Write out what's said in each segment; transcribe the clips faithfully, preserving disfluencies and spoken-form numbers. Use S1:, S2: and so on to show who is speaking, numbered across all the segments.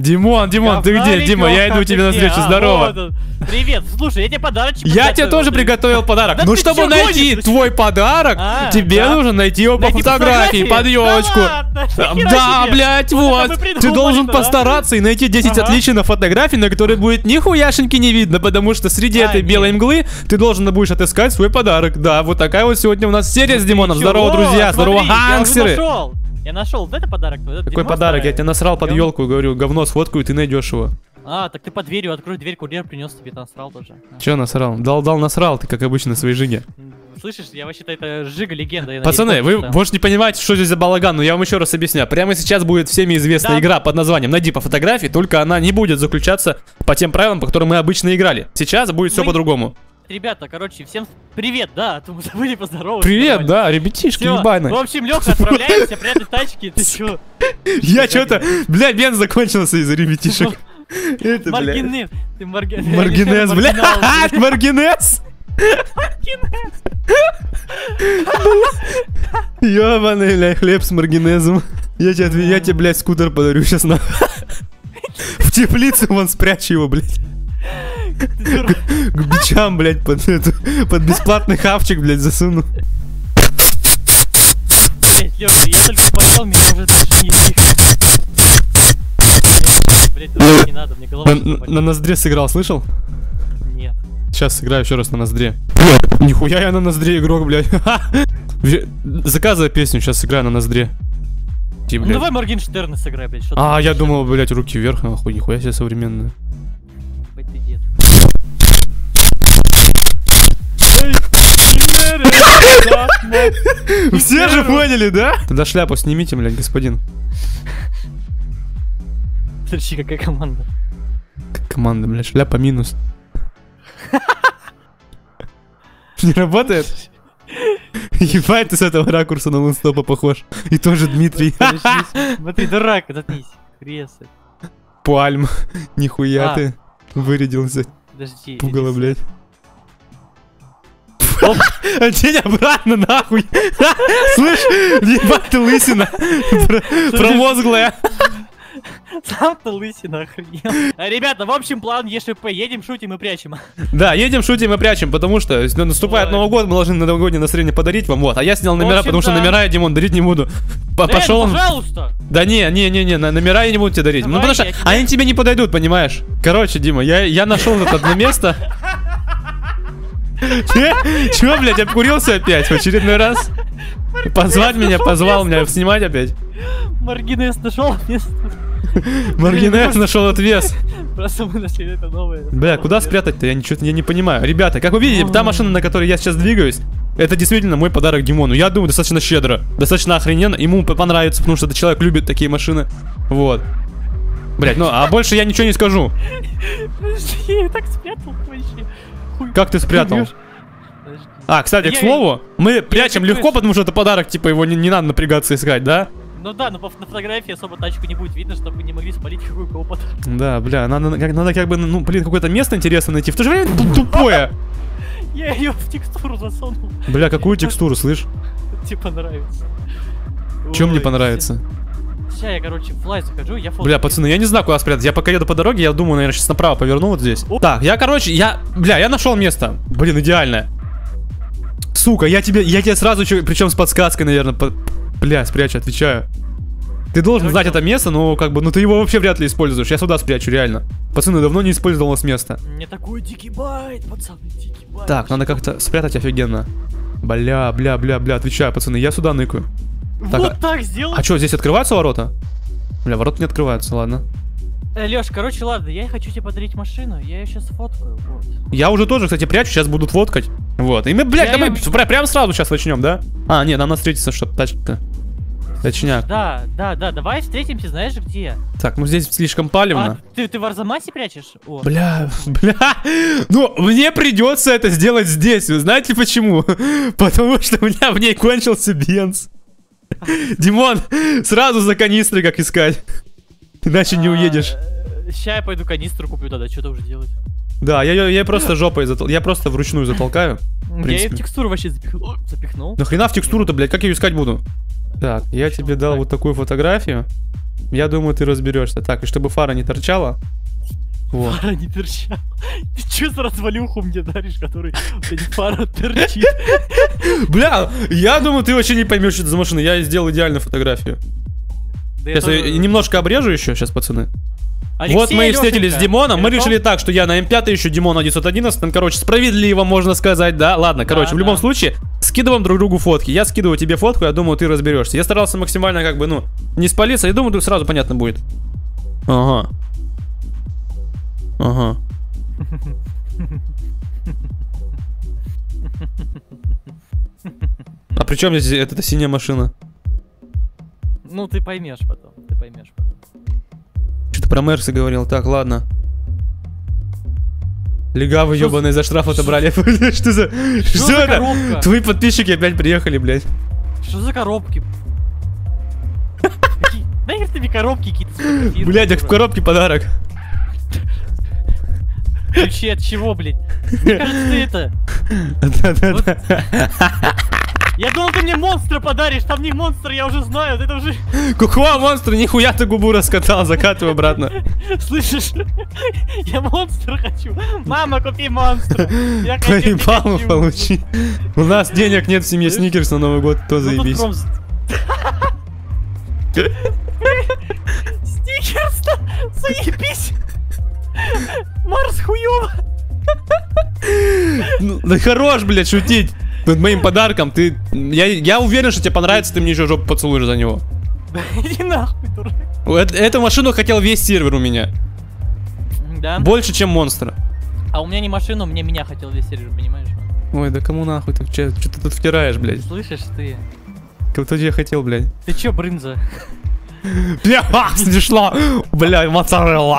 S1: Димон, Димон, ты где? Дима, я иду тебе навстречу, здорово.
S2: Привет, слушай, я тебе подарочек
S1: Я тебе тоже приготовил подарок. Ну, чтобы найти твой подарок, тебе нужно найти его по фотографии, под елочку. Да, блядь, вот. Ты должен постараться и найти десять отличий на фотографии, на которой будет нихуяшеньки не видно, потому что среди этой белой мглы ты должен будешь отыскать свой подарок. Да, вот такая вот сегодня у нас серия с Димоном. Здорово, друзья, здорово, гангстеры.
S2: Я нашел, вот это подарок.
S1: Какой подарок? Я тебе насрал под елку и говорю, говно сфоткаю, ты найдешь его.
S2: А, так ты под дверью открой дверь, курьер принес тебе, насрал тоже.
S1: Че насрал? Дал-дал насрал, ты как обычно на своей жиге.
S2: Слышишь, я вообще-то это жига легенда.
S1: Пацаны, вы, может, не понимаете, что здесь за балаган, но я вам еще раз объясняю. Прямо сейчас будет всеми известная да. игра под названием «Найди по фотографии», только она не будет заключаться по тем правилам, по которым мы обычно играли. Сейчас будет все мы... по-другому.
S2: Ребята, короче, всем привет, да, а то мы забыли поздороваться.
S1: Привет, да, ребятишки ебаные.
S2: В общем, Лёха, отправляемся, прятать тачки, ты чё?
S1: Я что-то, бля, бенз закончился из-за ребятишек.
S2: Это, Маргинез, ты
S1: Маргинез. Маргинез, бля, Маргинез.
S2: Маргинез.
S1: Ёбаный, бля, хлеб с маргинезом. Я тебе, я тебе, блядь, скутер подарю сейчас на. В теплицу вон спрячу его, блядь. К бичам, блядь, под эту, под бесплатный хавчик, блядь, засуну.
S2: Блядь, Лёша, я только пошел, меня уже даже не тихо. Блядь, не надо, мне голова...
S1: На, на ноздре сыграл, слышал?
S2: Нет.
S1: Сейчас сыграю еще раз на ноздре. Нихуя я на ноздре игрок, блядь. Заказывай песню, сейчас сыграю на ноздре.
S2: Ти, ну давай Моргенштерна сыграй, блядь.
S1: А, я думал, блядь, руки вверх, нахуй, нихуя себе современная. Все же поняли, да? Тогда шляпу снимите, блядь, господин.
S2: Смотри, какая команда.
S1: Как команда, блядь, шляпа минус. Не работает? Ебать, ты с этого ракурса на Лунстопа похож. И тоже Дмитрий.
S2: Смотри, дурак, заткнись. Кресы.
S1: Пальм. Нихуя ты вырядился.
S2: Подожди.
S1: Пугало, блядь. Одень обратно, нахуй. Слышь, ебать ты лысина. Промозглая.
S2: Сам ты лысина, охренел. Ребята, в общем, план ЕШП. Едем, шутим и прячем.
S1: Да, едем, шутим и прячем, потому что наступает Новый год, мы должны на новогоднее настроение подарить вам. Вот, а я снял номера, потому что номера я, Димон, дарить не буду. Пошел он.
S2: Пожалуйста.
S1: Да не, не, не, не, номера я не буду тебе дарить. Ну потому что они тебе не подойдут, понимаешь? Короче, Дима, я я нашел это одно место. Чего, блядь, обкурился опять в очередной раз? Позвать меня, позвал меня, снимать опять.
S2: Маргинез нашел место.
S1: Маргинез нашел отвес.
S2: Просто мы нашли это новое.
S1: Бля, куда спрятать-то? Я ничего я не понимаю. Ребята, как вы видите, та машина, на которой я сейчас двигаюсь, это действительно мой подарок Димону. Я думаю, достаточно щедро, достаточно охрененно. Ему понравится, потому что этот человек любит такие машины. Вот. Блять, ну а больше я ничего не скажу.
S2: Я ее так спрятал вообще.
S1: Как ты спрятал? А, кстати, к слову, мы прячем легко, потому что это подарок, типа его не, не надо напрягаться искать, да?
S2: Ну да, но на фотографии особо тачку не будет видно, чтобы не могли спалить какой у кого подарок.
S1: Да, бля, надо, надо как бы, ну, блин, какое-то место интересное найти. В то же время тупое.
S2: Я ее в текстуру засунул.
S1: Бля, какую текстуру, слышь?
S2: Тебе понравится.
S1: Чем мне понравится?
S2: Сейчас я, короче, в лай захожу, я фото.
S1: Бля, пацаны, я не знаю, куда спрятать. Я пока еду по дороге, я думаю, наверное, сейчас направо поверну вот здесь. О. Так, я, короче, я, бля, я нашел место. Блин, идеальное. Сука, я тебе, я тебе сразу, причем с подсказкой, наверное, по... бля, спрячу, отвечаю. Ты должен короче, знать это место, но как бы, ну ты его вообще вряд ли используешь. Я сюда спрячу, реально. Пацаны, давно не использовал с места.
S2: Не такой дикий байт, пацаны, дикий байт.
S1: Так, надо как-то спрятать офигенно. Бля, бля, бля, бля, отвечаю, пацаны, я сюда ныкаю.
S2: Так, вот так сделай.
S1: А что, здесь открываются ворота? Бля, ворота не открываются, ладно.
S2: Э, Лёш, короче, ладно, я хочу тебе подарить машину, я ее сейчас фоткаю, вот.
S1: Я уже тоже, кстати, прячу, сейчас будут фоткать. Вот, и мы, блядь, да мы ее... прям, прям сразу сейчас начнем, да? А, нет, нам надо встретиться, чтобы тачка-то. Точняк.
S2: Да, да, да, давай встретимся, знаешь где?
S1: Так, ну здесь слишком палевно.
S2: А, ты, ты в Арзамасе прячешь? О.
S1: Бля, бля. Ну, мне придется это сделать здесь, вы знаете почему? Потому что у меня в ней кончился бенз. Димон, сразу за канистры как искать. Иначе не уедешь.
S2: Сейчас я пойду канистру куплю тогда, что-то уже делать.
S1: Да, я, я просто жопой затол... Я просто вручную затолкаю.
S2: Я ее в текстуру вообще запихнул. запихнул.
S1: Нахрена в текстуру-то, блядь, как я ее искать буду? Так, я
S2: Почему?
S1: тебе дал
S2: Так.
S1: вот такую фотографию. Я думаю, ты разберешься. Так, и чтобы фара не торчала. Вот.
S2: Фара не торчала. Ты чё за развалюху мне даришь, который блядь, фара торчит?
S1: Бля, я думаю, ты вообще не поймешь, что это за машина. Я сделал идеальную фотографию.
S2: Да
S1: Сейчас
S2: это-
S1: я немножко обрежу еще, сейчас, пацаны.
S2: Алексей,
S1: Вот мы и встретились с
S2: Лёшенька,
S1: Димоном. Мы
S2: ты
S1: решили
S2: готов?
S1: так, что я на эм пять еще Димон на девятьсот одиннадцать. Короче, справедливо можно сказать, да? Ладно, короче,
S2: Да,
S1: в любом
S2: да.
S1: случае, скидываем друг другу фотки. Я скидываю тебе фотку, я думаю, ты разберешься. Я старался максимально, как бы, ну, не спалиться. Я думаю, тут сразу понятно будет. Ага. Ага. А при чем здесь эта синяя машина?
S2: Ну, ты поймешь потом, ты поймешь потом.
S1: Что-то про Мерсы говорил. Так, ладно. Легавы
S2: Что
S1: ебаные за штраф отобрали. Что за... Что
S2: за
S1: это?
S2: коробка?
S1: Твои подписчики опять приехали, блядь.
S2: Что за коробки? Какие- Нахер тебе коробки какие-то сфотографировал,
S1: Блядь, так в
S2: дура?
S1: коробке подарок.
S2: Ключи от чего, блядь? Мне кажется, ты это...
S1: Да-да-да.
S2: Я думал, ты мне монстра подаришь, там не монстр, я уже знаю, это уже...
S1: Кухва монстр, нихуя ты губу раскатал, закатывай обратно.
S2: Слышишь? Я монстр хочу. Мама, купи монстра. Я хочу
S1: Поебалу
S2: Пикачу.
S1: получи. У нас денег нет в семье Сникерс на Новый год, то
S2: Ну, тут
S1: заебись.
S2: пром- Сникерс-то, заебись. Марс хуёво.
S1: Ну, да хорош, блядь, шутить. Над моим подарком ты... Я, я уверен, что тебе понравится, ты мне еще жопу поцелуешь за него.
S2: Иди нахуй, дурак.
S1: Эт- Эту машину хотел весь сервер у меня.
S2: Да?
S1: Больше, чем монстра.
S2: А у меня не машина, у меня меня хотел весь сервер, понимаешь?
S1: Ой, да кому нахуй ты что ты тут втираешь, блядь?
S2: Слышишь ты?
S1: Кто тебе хотел, блядь?
S2: Ты чё, брынза?
S1: Бля, смешно! Бля, моцарелла!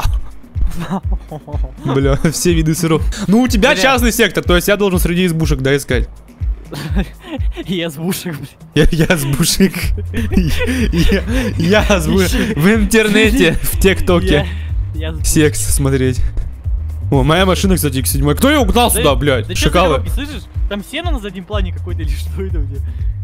S1: Бля, все виды сыров. Ну, у тебя
S2: Бля.
S1: частный сектор, то есть я должен среди избушек, да, искать.
S2: Я с бушек, блядь.
S1: Я, я с бушек. Я, я с бу- в интернете, в ТикТоке.
S2: Я с
S1: Секс смотреть. О, моя машина, кстати, икс семь. Кто ее угнал
S2: Да-
S1: сюда, блядь?
S2: Да чё за
S1: Шакалы.
S2: коробки, слышишь? Там сено на заднем плане какой-то или что это у тебя?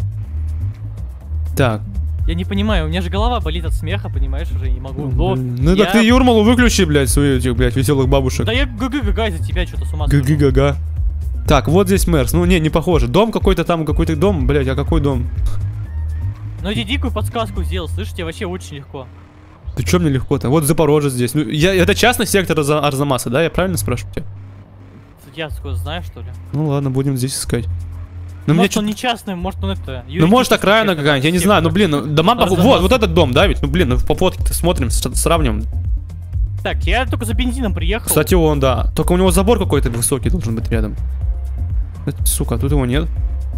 S1: Так.
S2: Я не понимаю, у меня же голова болит от смеха, понимаешь, уже не могу. Но
S1: Ну
S2: я-
S1: так ты Юрмалу выключи, блядь, свою этих, блядь, веселых бабушек.
S2: Да я гг-гга из-за тебя что-то с ума схожу.
S1: Гы-гы-га-га. Так, вот здесь Мерс. Ну, не, не похоже. Дом какой-то там, какой-то дом. Блядь, а какой дом?
S2: Ну я дикую подсказку сделал, слышишь, тебе вообще очень легко.
S1: Ты чё мне легко-то? Вот Запорожец здесь. Ну, я, это частный сектор Арза- Арзамаса, да? Я правильно спрашиваю тебя?
S2: Я сколько знаю, что ли?
S1: Ну ладно, будем здесь искать. Ну,
S2: Ну,
S1: мне
S2: может,
S1: чё-
S2: он не частный, может, он это...
S1: ну может
S2: юридический
S1: окраина
S2: сектор,
S1: какая-нибудь, я не
S2: сектор.
S1: знаю, ну блин, ну, дома пох-
S2: Арзамаса.
S1: Вот, вот этот дом, да, ведь? Ну блин, ну по фотке-то смотрим, с- сравним.
S2: Так, я только за бензином приехал.
S1: Кстати, он, да. Только у него забор какой-то высокий должен быть рядом. Это, сука, тут его нет.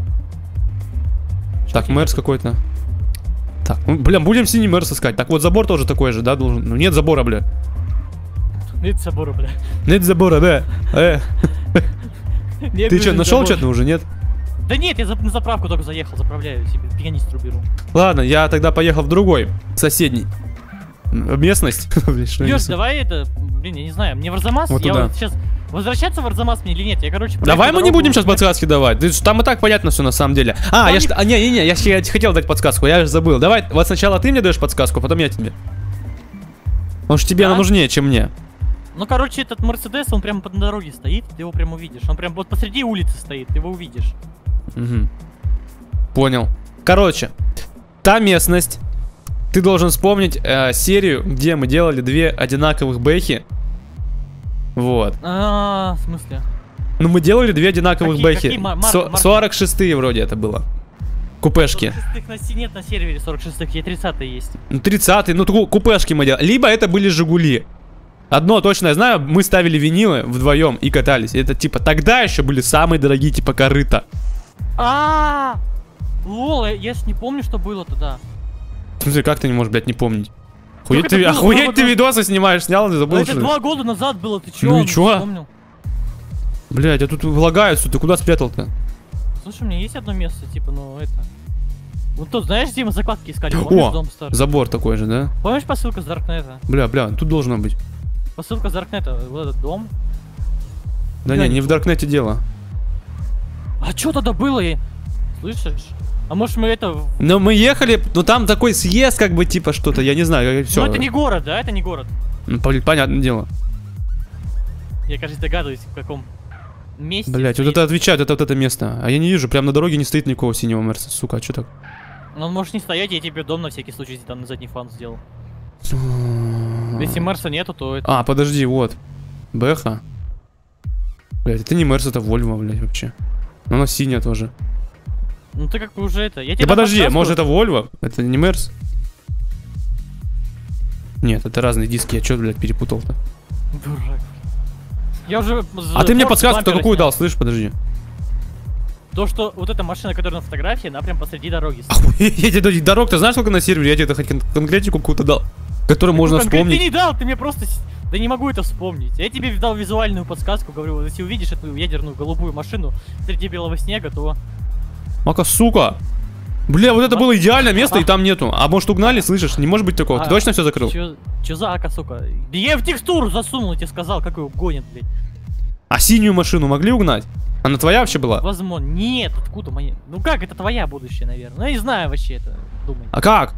S2: Чё
S1: Так,
S2: тебе
S1: Мерс
S2: тут?
S1: какой-то. Так, ну, бля, будем синий Мерс искать. Так, вот забор тоже такой же, да, должен. Ну нет забора, бля.
S2: Нет забора, бля.
S1: Нет забора, да. Э,
S2: Не
S1: ты что,
S2: нужен
S1: нашел
S2: забор.
S1: что-то уже, нет?
S2: Да нет, я за- на заправку только заехал, заправляю себе, пианистру беру.
S1: Ладно, я тогда поехал в другой, соседний. М, Местность. Блин, что я
S2: Лёш,
S1: несу?
S2: давай это, блин, я не знаю, мне в Арзамас,
S1: Вот
S2: я
S1: туда.
S2: вот сейчас... Возвращаться в Арзамас мне или нет? Я, короче,
S1: Давай
S2: проехал
S1: мы не
S2: дорогу-
S1: будем сейчас подсказки давать. Ты ж- Там и так понятно все на самом деле. А,
S2: Там
S1: я
S2: не-
S1: ж- а, не, не, не, я, ж- я хотел дать подсказку, я же забыл. Давай, вот сначала ты мне даешь подсказку, потом я тебе. Потому что тебе
S2: Да?
S1: она нужнее, чем мне.
S2: Ну, короче, этот Мерседес, он прямо под дороге стоит, ты его прямо увидишь. Он прям вот посреди улицы стоит, ты его увидишь.
S1: Мгм. Понял. Короче, та местность. Ты должен вспомнить э, серию, где мы делали две одинаковых бэхи. Вот.
S2: А, в смысле?
S1: Ну, мы делали две одинаковых
S2: Какие-
S1: бэхи.
S2: какие мар- мар-
S1: Со-
S2: марки?
S1: сорок шестые вроде это было. Купешки.
S2: сорок шестых на си- нет на сервере сорок шестых, я тридцатый есть.
S1: Ну, тридцатые, ну, ку- купешки мы делали. Либо это были Жигули. Одно точно я знаю, мы ставили винилы вдвоем и катались. Это типа тогда еще были самые дорогие, типа корыта.
S2: А, лол, я- я ж не помню, что было тогда.
S1: В смысле, как ты не можешь, блядь, не помнить? Охуеть
S2: это
S1: ты,
S2: было?
S1: охуеть
S2: Два
S1: ты
S2: года-
S1: видосы снимаешь, снял, ты забыл,
S2: Это
S1: что ли?
S2: два года назад было, ты чё?
S1: Ну и
S2: не
S1: чё?
S2: вспомнил?
S1: Блядь, я тут влагаются, ты куда спрятал-то?
S2: Слушай, у меня есть одно место, типа, ну это... Вот тут, знаешь, где мы закладки искали?
S1: О,
S2: Помнишь дом старый?
S1: Забор такой же, да?
S2: Помнишь посылка с Даркнета?
S1: Бля, бля, тут должно быть.
S2: Посылка с Даркнета, вот этот дом.
S1: Да
S2: Бля,
S1: не,
S2: не
S1: не в Даркнете дело.
S2: А чё тогда было? Я... Слышишь? А может мы это...
S1: Но мы ехали, но там такой съезд, как бы, типа, что-то, я не знаю, все.
S2: Ну это не город, да? Это не город.
S1: Ну, понятное дело.
S2: Я, кажется, догадываюсь, в каком месте.
S1: Блять, вот это отвечает, это вот это место. А я не вижу, прям на дороге не стоит никакого синего Мерса, сука, а что так?
S2: Ну он может не стоять, я тебе дом на всякий случай там на задний фан сделал. Если Мерса нету, то это...
S1: А, подожди, вот. Бэха. Блять, это не Мерс, это Вольво, блять, вообще. Но она синяя тоже.
S2: Ну ты как бы уже это... Я
S1: да подожди, подсказку... может это Вольво? Это не Мерс? Нет, это разные диски, я что, блядь, перепутал-то?
S2: Дурак. Я уже...
S1: А ты мне подсказку-то какую дал, слышь, подожди.
S2: То, что вот эта машина, которая на фотографии, она прям посреди дороги.
S1: Я тебе дорог, ты знаешь, сколько на сервере? Я тебе хоть конкретику какую-то дал, которую можно вспомнить.
S2: Ты не дал, ты мне просто... Да не могу это вспомнить. Я тебе дал визуальную подсказку, говорю, вот если увидишь эту ядерную голубую машину среди белого снега, то...
S1: Мака, сука! Бля, вот это было идеальное место, и там нету. А может угнали, слышишь? Не может быть такого. Ты точно все закрыл?
S2: Чё, чё за ака, сука? Да я в текстуру засунул, я тебе сказал, как его гонят, блядь.
S1: А синюю машину могли угнать? Она твоя вообще была?
S2: Возможно. Нет, откуда моя? Ну как, это твоя будущее, наверное. Ну я не знаю вообще это, думаю.
S1: А как?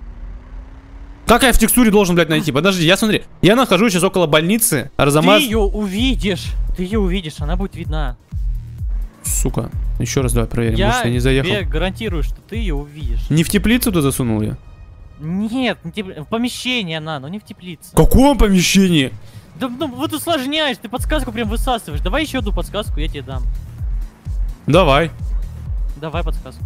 S1: Как я в текстуре должен, блядь, найти? Подожди, я смотри. Я нахожусь сейчас около больницы. Арзамас...
S2: Ты ее увидишь. Ты ее увидишь, она будет видна.
S1: Сука. Еще раз давай проверим,
S2: я
S1: может я не заехал.
S2: Я тебе гарантирую, что ты ее увидишь.
S1: Не в теплицу ты засунул ее?
S2: Нет, не теп... в помещении она, но не в теплице.
S1: В каком помещении?
S2: Да ну вот усложняешь, ты подсказку прям высасываешь. Давай еще одну подсказку, я тебе дам.
S1: Давай.
S2: Давай подсказку.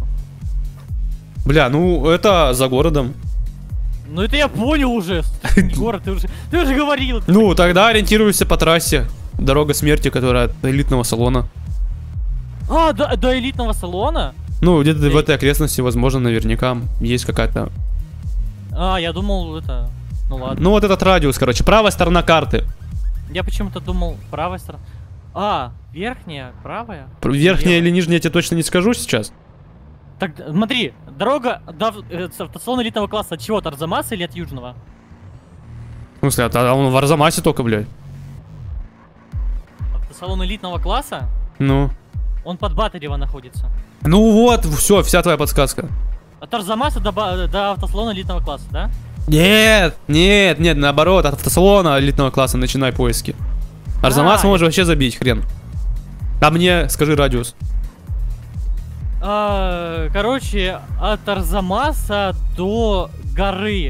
S1: Бля, ну это за городом.
S2: Ну это я понял уже. Не город, ты уже, ты уже говорил.
S1: Ну тогда ориентируйся по трассе. Дорога смерти, которая от элитного салона.
S2: А, до, до элитного салона?
S1: Ну, где-то в этой окрестности, возможно, наверняка есть какая-то...
S2: А, я думал, это... Ну ладно.
S1: Ну, вот этот радиус, короче, правая сторона карты.
S2: Я почему-то думал, правая сторона... А, верхняя, правая?
S1: Верхняя или нижняя, я тебе точно не скажу сейчас.
S2: Так, смотри, дорога до э, автосалона элитного класса от чего? От Арзамаса или от Южного?
S1: В смысле, а он в Арзамасе только, блядь.
S2: Автосалон элитного класса?
S1: Ну?
S2: Он под Батарево находится.
S1: Ну вот, все, вся твоя подсказка.
S2: От Арзамаса до, до автосалона элитного класса, да?
S1: Нет, нет, нет, наоборот, от автосалона элитного класса начинай поиски. Арзамас а, можешь я... вообще забить, хрен. А мне скажи радиус.
S2: А, короче, от Арзамаса до горы.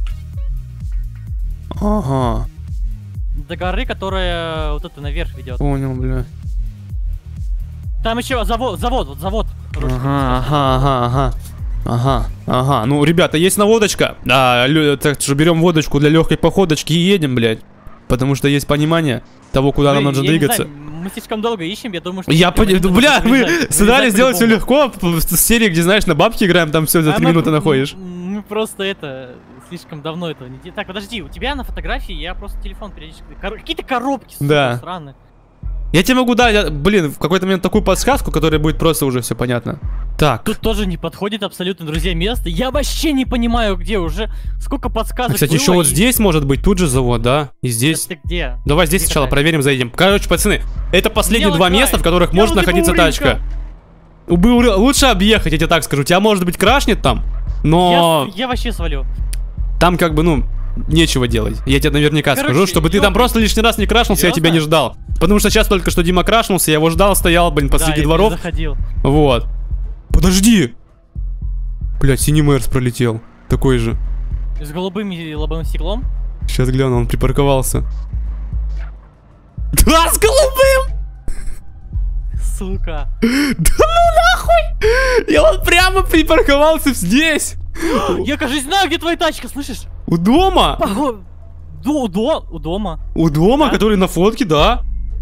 S1: Ага.
S2: До горы, которая вот это наверх ведет.
S1: Понял, бля.
S2: Там еще завод, завод, вот завод.
S1: Ага, ага, ага, ага. Ага, ага. Ну, ребята, есть наводочка. А, так что берем водочку для легкой походочки и едем, блядь. Потому что есть понимание того, куда
S2: Блин,
S1: нам нужно двигаться.
S2: Знаю, мы слишком долго ищем, я думаю, что...
S1: Я понял, бля, мы старались сделать все легко. В серии, где, знаешь, на бабки играем, там все за три минуты находишь.
S2: Мы просто это... Слишком давно этого не... Так, подожди, у тебя на фотографии я просто телефон периодически... Какие-то коробки, сука, странные.
S1: Я тебе могу дать, блин, в какой-то момент такую подсказку, которая будет просто уже все понятно. Так.
S2: Тут тоже не подходит абсолютно, друзья, место. Я вообще не понимаю, где уже. Сколько подсказок.
S1: Кстати, еще вот и... здесь может быть тут же завод, да? И здесь.
S2: Ты где?
S1: Давай здесь
S2: где
S1: сначала
S2: такая?
S1: проверим, заедем. Короче, пацаны, это последние два
S2: лагай.
S1: места, в которых я может находиться тачка. Лучше объехать, я тебе так скажу. Тебя, может быть, крашнет там, но...
S2: Я, я вообще свалю.
S1: Там как бы, ну, нечего делать. Я тебе наверняка Короче, скажу, чтобы ты там просто лишний раз не крашнулся, серьезно? Я тебя не ждал. Потому что сейчас только что Дима крашнулся, я его ждал, стоял, блин, посреди да, дворов.
S2: Заходил.
S1: Вот. Подожди! Блядь, синий Мерс пролетел. Такой же.
S2: С голубым лобовым стеклом?
S1: Сейчас гляну, он припарковался. Да, с голубым!
S2: Сука.
S1: Да ну нахуй! Я вот прямо припарковался здесь.
S2: Я, кажется, знаю, где твоя тачка, слышишь?
S1: У дома?
S2: Поход... У, до... у дома.
S1: У дома, да? Который на фотке, да.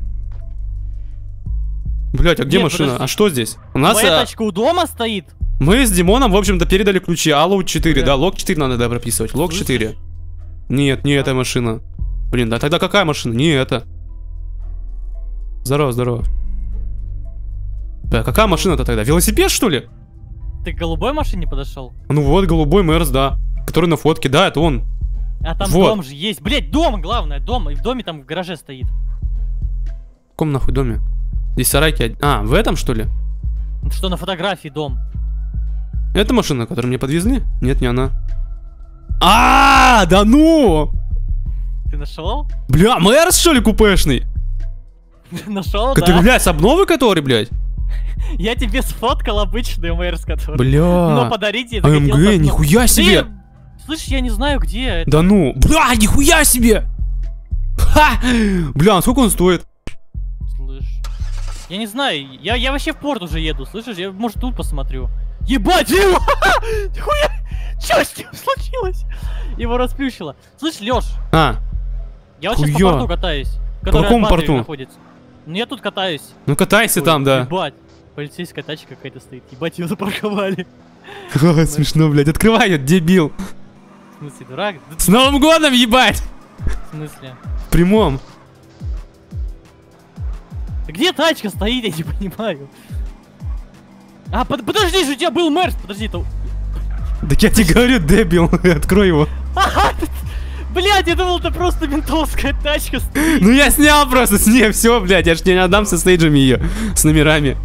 S1: Блять, а где Нет, машина? Подожди. А что здесь? У нас...
S2: Твоя тачка у дома стоит?
S1: Мы с Димоном, в общем-то, передали ключи. А лог четыре, да, да лог четыре надо да, прописывать. Лог четыре. Нет, не а. эта машина. Блин, да тогда какая машина? Не это. Здорово, здорово. Да, какая машина-то тогда? Велосипед, что ли?
S2: Ты к голубой машине подошел?
S1: Ну вот, голубой Мерс, да. Который на фотке, да, это он.
S2: А там
S1: вот.
S2: Дом же есть. Блять, дом, главное, дом. И в доме там в гараже стоит.
S1: В каком нахуй доме? Здесь сарайки. А, в этом, что ли?
S2: Что на фотографии дом?
S1: Это машина, которую мне подвезли? Нет, не она. А, да ну!
S2: Ты нашел?
S1: Бля, Мерс, что ли, купешный?
S2: Нашел,
S1: да?
S2: да?
S1: Блядь, с обновы который, блядь?
S2: Я тебе сфоткал обычный Мерс, который.
S1: Бля.
S2: Но подарить я захотел.
S1: АМГ, нихуя себе!
S2: Слышь, я не знаю, где это.
S1: Да ну, бля, нихуя себе! Ха! Бля, сколько он стоит?
S2: Слышь, я не знаю, я, я вообще в порт уже еду, слышишь? Я, может, тут посмотрю. Ебать, его! Нихуя! Чё с ним случилось? Его расплющило. Слышь, Лёш.
S1: А.
S2: Я вот сейчас по порту катаюсь.
S1: По какому порту?
S2: Находится. Ну я тут катаюсь.
S1: Ну катайся Ой, там, да.
S2: Ебать. Полицейская тачка какая-то стоит. Ебать, ее запарковали.
S1: Смешно, блядь. Открывай ее, дебил.
S2: В смысле, дурак?
S1: С Новым годом, ебать!
S2: В смысле?
S1: В прямом.
S2: Где тачка стоит, я не понимаю. А, под, подожди же, у тебя был Мерс. Подожди, это...
S1: Так я тебе говорю, дебил, открой его.
S2: Блядь, я думал, это просто ментовская тачка стоит.
S1: Ну я снял просто с ней, все, блядь, я ж тебе не отдам со стейджами ее, с номерами.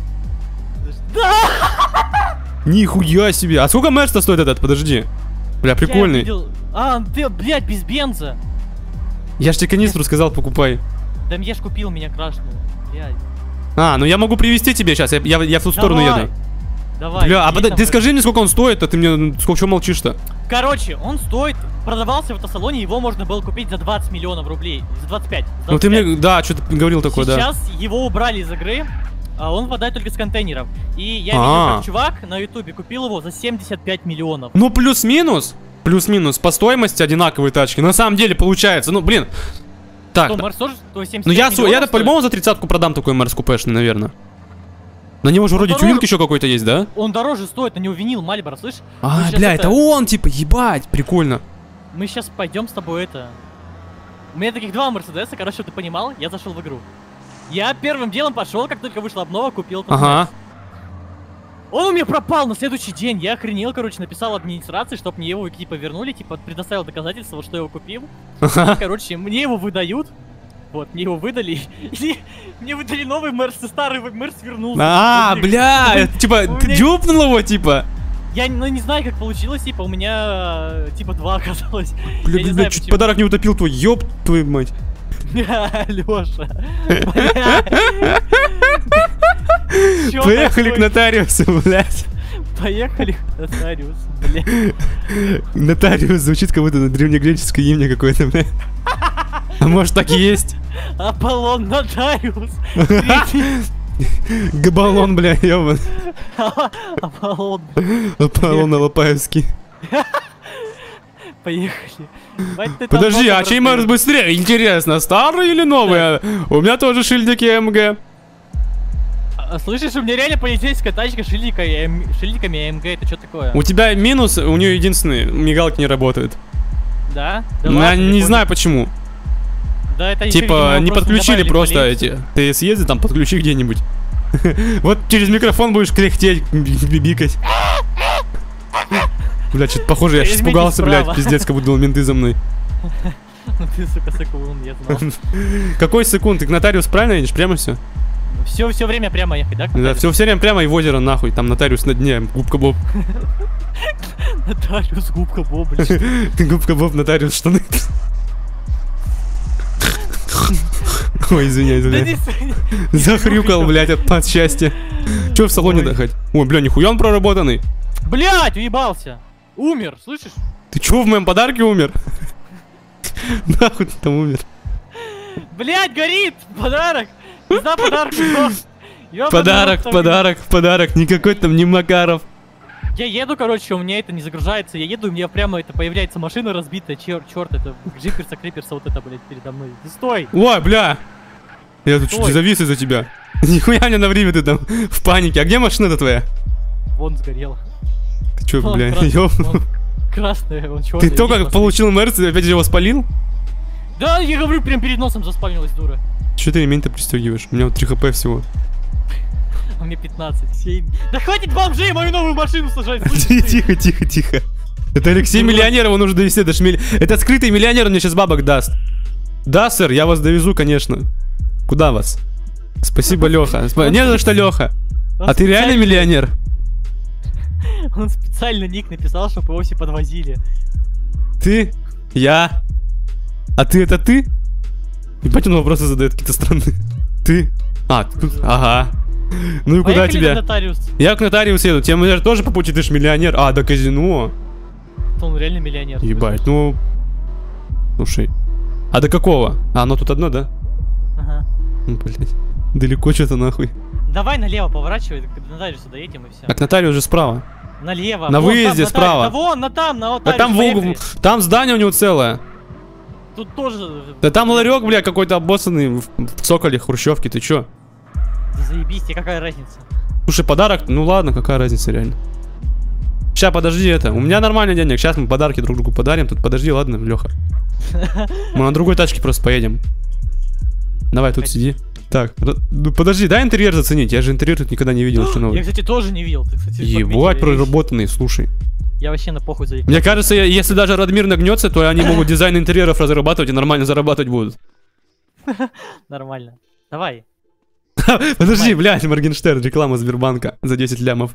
S2: Да!
S1: Нихуя себе. А сколько Мерс-то стоит этот? Подожди. Бля, прикольный.
S2: А, ты, блядь, без бенза.
S1: Я ж тебе канистру сказал, покупай.
S2: Да я ж купил, меня крашнул. Блядь.
S1: А, ну я могу привезти тебе сейчас, я, я, я в ту сторону
S2: Давай.
S1: еду.
S2: Давай.
S1: Бля, а под... ты скажи мне, сколько он стоит, а ты мне сколько, чего молчишь-то?
S2: Короче, он стоит, продавался в автосалоне, его можно было купить за двадцать миллионов рублей. За двадцать пять. За
S1: двадцать пять. Ну ты мне, да, что-то говорил такое,
S2: Сейчас
S1: да.
S2: Сейчас его убрали из игры, а он выпадает только с контейнеров. И я
S1: А-а-а.
S2: видел, как чувак на ютубе купил его за семьдесят пять миллионов.
S1: Ну плюс-минус, плюс-минус, по стоимости одинаковые тачки. На самом деле получается, ну блин. Так,
S2: что, Мерс тоже, то семьдесят пять
S1: ну я,
S2: миллионов
S1: я по-любому за тридцатку продам такой Мерс купешный, наверное. На него же вроде
S2: дороже...
S1: тюнинг еще какой-то есть, да?
S2: Он дороже стоит, на него винил Мальборо, слышь?
S1: А, бля, это... это он, типа, ебать, прикольно.
S2: Мы сейчас пойдем с тобой это... У меня таких два Мерседеса, короче, чтобы ты понимал, я зашел в игру. Я первым делом пошел, как только вышла обнова, купил этот
S1: Ага.
S2: Мерс. Он у меня пропал на следующий день, я охренел, короче, написал администрации, чтобы мне его типа вернули, типа предоставил доказательства, что я его купил.
S1: Ага.
S2: Короче, мне его выдают. Вот, мне его выдали, и мне выдали новый Мерс, и старый Мерс вернулся.
S1: А, бля, это, типа, ты дюпнул его, типа?
S2: Я ну, не знаю, как получилось, типа, у меня, типа, два оказалось.
S1: Бля, бля, бля, чуть подарок не утопил твой, ёб твою мать.
S2: Лёша.
S1: Поехали к нотариусу, блядь.
S2: Поехали к нотариусу, блядь.
S1: Нотариус звучит как будто древнегреческое имя какое-то, блядь. А может так и есть?
S2: Аполлон Нотариус.
S1: Габалон, бля, ёбан.
S2: Аполлон.
S1: Аполлон Алапаевский.
S2: Поехали.
S1: Подожди, а чей Мерс быстрее? Интересно, старый или новый? У меня тоже шильдики АМГ.
S2: Слышишь, у меня реально полицейская тачка с шильдиками АМГ, это что такое?
S1: У тебя минус, у нее единственный, мигалки не работают.
S2: Да?
S1: Я не знаю почему.
S2: Да, это
S1: типа, не подключили просто эти. Ты съезди там, подключи где-нибудь. Вот через микрофон будешь кряхтеть, бибикать. Бля, что-то похоже, я сейчас испугался, блядь, пиздец, как будто думал, менты за мной.
S2: Ну ты, сука, секунд, я знал.
S1: Какой секунд? Ты к нотариус правильно едешь? Прямо все?
S2: Все, все время прямо ехать, да?
S1: Да, все, все время прямо и в озеро, нахуй. Там нотариус на дне, губка Боб.
S2: Нотариус, губка Боб, блядь.
S1: Ты губка Боб, нотариус, штаны. Ой, извиняюсь, блядь. Захрюкал, блядь, от счастья. Че в салоне дохать? Ой, бля, нихуя он проработанный.
S2: Блядь, уебался. Умер, слышишь?
S1: Ты чё в моем подарке умер? Нахуй ты там умер.
S2: Блядь, горит! Подарок! Не знаю, подарок.
S1: Подарок, подарок, подарок. Никакой там не Макаров.
S2: Я еду, короче, у меня это не загружается. Я еду, у меня прямо это появляется машина разбитая. Черт, черт, это джиперса, криперса, вот это, блядь, передо мной. Ты стой!
S1: Ой, бля! Я тут чуть завис из-за тебя. Нихуя мне на время ты там в панике. А где машина-то твоя?
S2: Вон сгорела.
S1: Ты чё, бля, ёбну?
S2: Красная, он черный.
S1: Ты только получил Мерс и опять его спалил?
S2: Да, я говорю, прям перед носом заспавнилась, дура.
S1: Чё ты ремень-то пристегиваешь? У меня вот три хп всего.
S2: А мне пятнадцать, семь. Да хватит бомжей мою новую машину сажать.
S1: Тихо, тихо, тихо. Это Алексей миллионер, его нужно довести. Это, милли... это скрытый миллионер, он мне сейчас бабок даст. Да, сэр, я вас довезу, конечно. Куда вас? Спасибо, Леха. Не за что, Леха. А ты реально миллионер?
S2: Он специально ник написал, чтобы его все подвозили.
S1: Ты? Я? А ты это ты? Ебать, он вопросы задает какие-то странные. Ты? А, тут, ага. Ну и куда тебя? Я к нотариусу еду. Тебе, наверное, тоже по пути, ты ж миллионер. А, до казино.
S2: Он реально миллионер.
S1: Ебать, ну... Слушай. А до какого? А, оно тут одно, да?
S2: Ага.
S1: Ну, блядь. Далеко что-то нахуй.
S2: Давай налево поворачивай, к нотариусу доедем и все.
S1: Так нотариус же справа.
S2: Налево.
S1: На
S2: вон,
S1: выезде
S2: там,
S1: справа.
S2: Да вон, на там, на
S1: Да там, в... там здание у него целое.
S2: Тут тоже...
S1: Да там ларек, бля, какой-то обоссанный в цоколе хрущевки, ты чё?
S2: Да заебись, тебе какая разница?
S1: Слушай, подарок, ну ладно, какая разница реально. Сейчас, подожди это, у меня нормально денег, сейчас мы подарки друг другу подарим, тут подожди, ладно, Леха. Мы на другой тачке просто поедем. Давай, тут сиди. Так, ну подожди, дай интерьер заценить, я же интерьер тут никогда не видел, что новое.
S2: Я, кстати, тоже не видел. Ты, кстати,
S1: ебать, проработанный, слушай.
S2: Я вообще на похуй заехал.
S1: Мне кажется, если даже Радмир нагнется, то они могут дизайн интерьеров разрабатывать и нормально зарабатывать будут.
S2: Нормально. Давай.
S1: Подожди, блядь, Моргенштерн, реклама Сбербанка за десять лямов.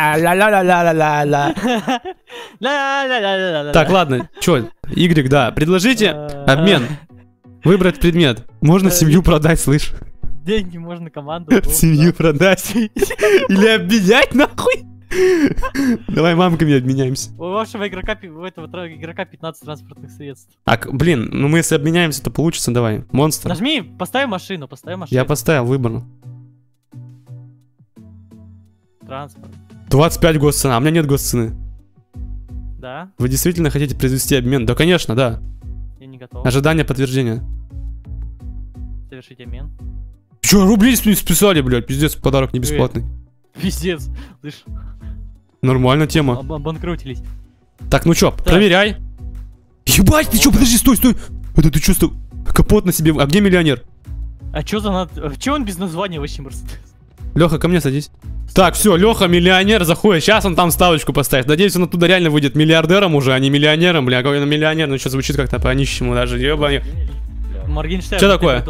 S1: Так, ладно, чё, Y, да, предложите обмен. Выбрать предмет. Можно семью продать, слышь?
S2: Деньги можно команду.
S1: Семью продать. Или обменять нахуй. Давай мамками обменяемся.
S2: У вашего игрока, у этого игрока пятнадцать транспортных средств.
S1: А, блин, ну мы если обменяемся, то получится, давай. Монстр.
S2: Нажми, поставь машину, поставь машину.
S1: Я поставил, выбор.
S2: Транспорт.
S1: двадцать пять госцена, а у меня нет госцены.
S2: Да?
S1: Вы действительно хотите произвести обмен? Да, конечно, да.
S2: Я не готов.
S1: Ожидание подтверждения.
S2: Совершить обмен.
S1: Че, рубли списали, блядь, пиздец, подарок не бесплатный.
S2: Пиздец, слышь.
S1: Нормальная тема.
S2: Обанкротились.
S1: Так, ну чё, проверяй. Ебать, ты чё, подожди, стой, стой. Это ты чё, стой? Капот на себе, а где миллионер?
S2: А чё за над... Чё он без названия вообще Мерседес?
S1: Леха, ко мне садись. Так, все, Леха миллионер заходит. Сейчас он там ставочку поставит. Надеюсь, он оттуда реально выйдет миллиардером уже, а не миллионером. Бля, какой он миллионер, ну что звучит как-то по-нищему даже. Ебаный.
S2: Моргенштерн.
S1: Что такое?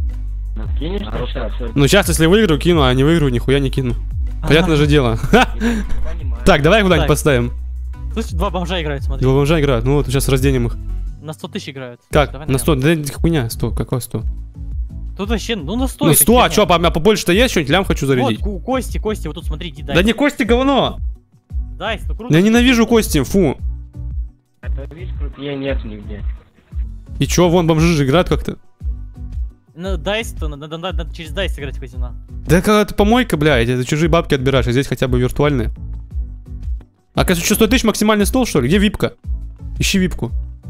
S1: Ну сейчас, если выиграю, кину, а не выиграю, нихуя не кину. Понятное же дело. Так, давай куда-нибудь поставим.
S2: Слышь, два бомжа играют, смотри.
S1: Два бомжа играют, ну вот сейчас разденем их.
S2: На сто тысяч играют.
S1: Как? На сто? Да хуйня, сто, какой сто?
S2: Тут вообще, ну на сто.
S1: Ну сто, а чё, а побольше-то есть что-нибудь? Лям хочу зарядить.
S2: Вот, кости, кости, вот тут смотри, иди, дай.
S1: Да не кости, говно.
S2: Дай, ну круто.
S1: Я ненавижу кости, фу.
S3: Это видишь, крупнее нет нигде.
S1: И чё, вон бомжи же играют как-то.
S2: Ну, дайс-то, надо, надо, надо через дайс играть в казино.
S1: Да какая-то помойка, блядь, это чужие бабки отбираешь, а здесь хотя бы виртуальные. А, кажется, что сто тысяч максимальный стол, что ли? Где випка? Ищи випку.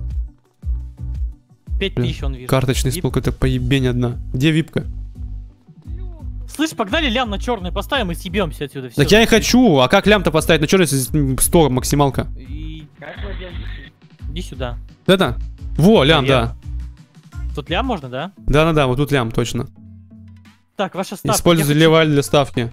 S2: пять тысяч он видит.
S1: Карточный стол, какая-то поебень одна. Где випка?
S2: Слышь, погнали лям на черный поставим и съебемся отсюда. Все.
S1: Так я и хочу, а как лям-то поставить на черный, если сто максималка?
S2: И... Иди сюда.
S1: Это? Во, лям,
S2: Наверное.
S1: да.
S2: Тут лям можно, да?
S1: Да-да-да, вот тут лям, точно.
S2: Так, ваша ставка.
S1: Используй левая для ставки.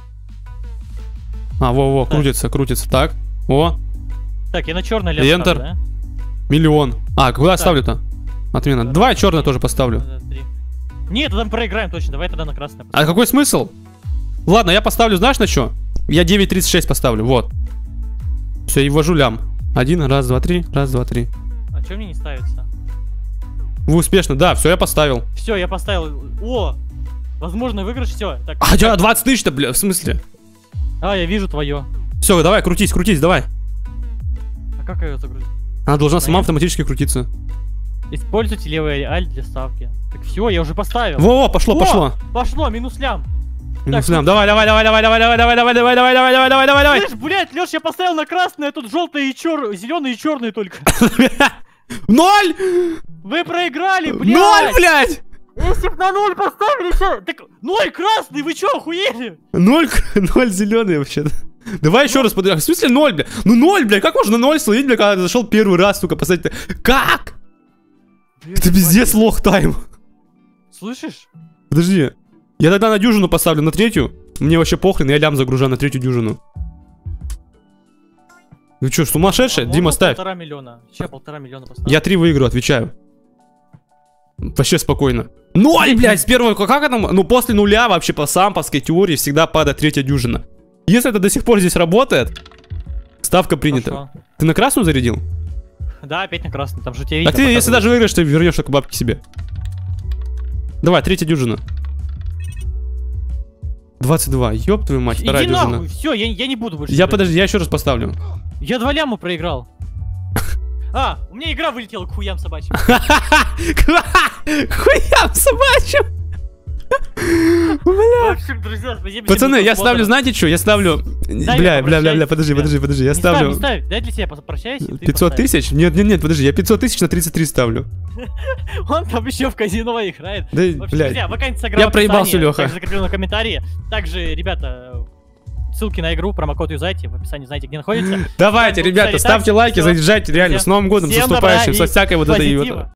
S1: А, во-во, крутится, крутится. Так, о.
S2: Так, я на черный лям
S1: Enter.
S2: ставлю, да?
S1: Миллион. А, куда ставлю-то? Отмена.
S2: Да,
S1: Давай черный тоже поставлю.
S2: Нет, тогда мы проиграем точно. Давай тогда на красный.
S1: А какой смысл? Ладно, я поставлю, знаешь на что? Я девять тридцать шесть поставлю, вот. Все, и ввожу лям. Один, раз, два, три, раз, два, три.
S2: А что мне не ставится?
S1: Вы успешно, да, все, я поставил.
S2: Все, я поставил. О! Возможно, выигрыш, все. Так.
S1: А, я двадцать тысяч-то, бля, в смысле?
S2: А, я вижу твое.
S1: Все, давай, крутись, крутись, давай.
S2: А как ее загрузить?
S1: Она должна
S2: На
S1: сама
S2: N?
S1: автоматически крутиться.
S2: Используйте левый альт для ставки. Так все, я уже поставил.
S1: Во-во, пошло,
S2: О,
S1: пошло.
S2: Пошло, минус лям.
S1: Минус
S2: Так,
S1: лям. Давай, давай, давай, давай, давай, давай, давай, давай, давай, давай, давай, давай, давай, давай, давай.
S2: Слышь, блядь, Леш, я поставил на красный, а тут желтый и черный, зеленый и черный только.
S1: Ноль!
S2: Вы проиграли, блядь!
S1: Ноль, блядь!
S2: Если б на ноль поставили, что? Так ноль красный, вы чё, охуели?
S1: Ноль, ноль зеленый вообще-то. Давай еще раз подожди. В смысле ноль, бля? Ну ноль, бля, как можно ноль словить, бля, когда ты зашел первый раз, сука, поставить? Как? Это пиздец лох тайм.
S2: Слышишь?
S1: Подожди. Я тогда на дюжину поставлю, на третью. Мне вообще похрен, я лям загружаю на третью дюжину. Ну чё, сумасшедший? Дима, ставь.
S2: Полтора миллиона. Сейчас полтора миллиона поставлю.
S1: Я три выиграю, отвечаю. Вообще спокойно. Ноль, блядь, с первого, как это? Ну, после нуля вообще по самповской теории всегда падает третья дюжина. Если это до сих пор здесь работает, Ставка принята.
S2: Хорошо.
S1: Ты на красную зарядил?
S2: Да, опять на красный, там же тебе
S1: А
S2: видно.
S1: ты, если даже выиграешь, ты вернешь только бабки себе. Давай, третья дюжина. двадцать два. Ёб твою мать, вторая
S2: Иди
S1: дюжина.
S2: нахуй, все, я, я не буду больше.
S1: Я
S2: играть.
S1: подожди, я еще раз поставлю.
S2: Я два ляма проиграл. А, у меня игра вылетела к хуям собачьим.
S1: Хуям собачьим! Бля.
S2: В общем, друзья, спасибо.
S1: Пацаны,
S2: всем
S1: я
S2: за
S1: ставлю,
S2: просмотр.
S1: знаете что? Я ставлю...
S2: Дай
S1: Бля,
S2: я
S1: бля, бля, бля,
S2: попрощаюсь,
S1: подожди,
S2: ребят.
S1: подожди, подожди, я
S2: Не ставь,
S1: ставлю...
S2: не ставь, дай для себя попрощайся. ты
S1: пятьсот
S2: поставь.
S1: тысяч? Нет, нет, нет, подожди, я пятьсот тысяч на тридцать три ставлю.
S2: Он там еще в казино играет.
S1: Да,
S2: В общем,
S1: блядь.
S2: друзья, вакансия
S1: Я
S2: Инстаграма в
S1: проебался,
S2: описании,
S1: Лёха.
S2: также закреплено в комментарии. Также, ребята, ссылки на игру, промокод юзайте, в описании знаете, где находится.
S1: Давайте,
S2: Всем
S1: ребята,
S2: написали
S1: ставьте
S2: так,
S1: лайки,
S2: всё.
S1: заезжайте, реально, с Новым годом, с
S2: Всем добра
S1: наступающим,
S2: и
S1: со всякой вот этой вот...
S2: позитива.